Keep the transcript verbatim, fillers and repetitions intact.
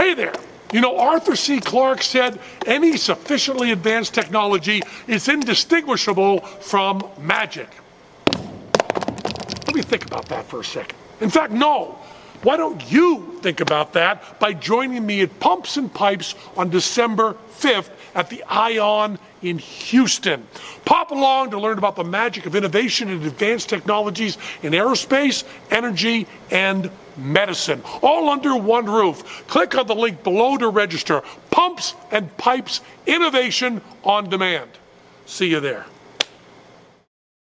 Hey there. You know, Arthur C. Clarke said any sufficiently advanced technology is indistinguishable from magic. Let me think about that for a second. In fact, no. Why don't you think about that by joining me at Pumps and Pipes on December fifth at the Ion in Houston. Pop along to learn about the magic of innovation and advanced technologies in aerospace, energy, and medicine, all under one roof. Click on the link below to register. Pumps and Pipes Innovation on Demand. See you there.